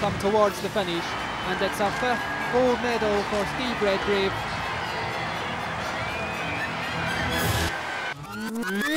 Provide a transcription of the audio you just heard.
come towards the finish, and it's a fifth gold medal for Steve Redgrave.